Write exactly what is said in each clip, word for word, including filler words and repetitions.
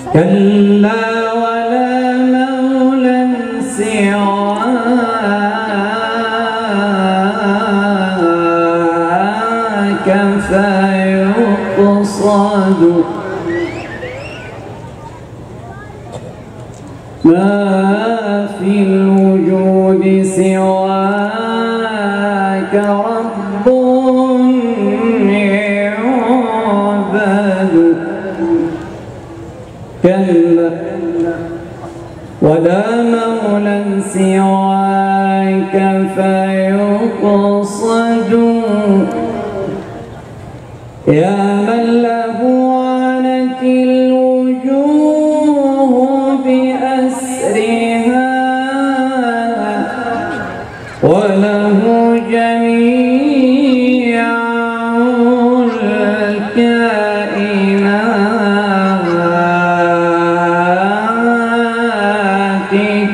كلا ولا مولى سواك فيقصد ما في الوجود سواك رب يعبد كلا ولا مولى سواك فيقصد يا من له عنت الوجوه بأسرها وله جميع الكائنات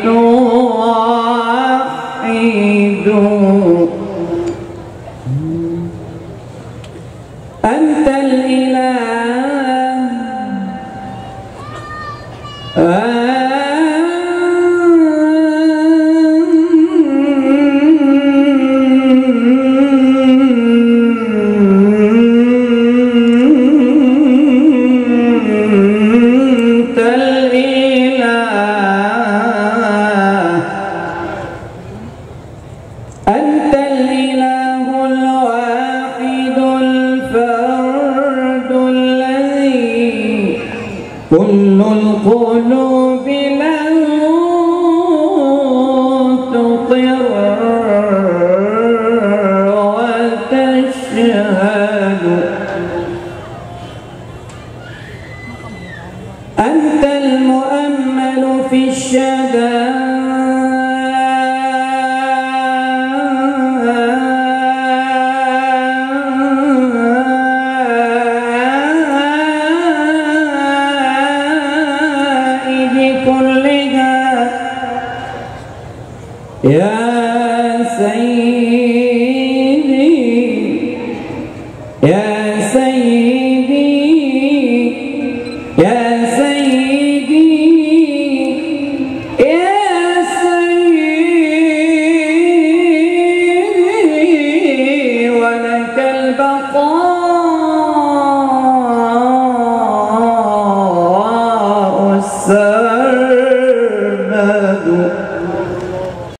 توحد أنت الإله أنت الإله أنت الإله الواحد الفرد الذي كل القلوب له تقر وتشهد أنت المؤمل في الشدائد كلها يا سيدي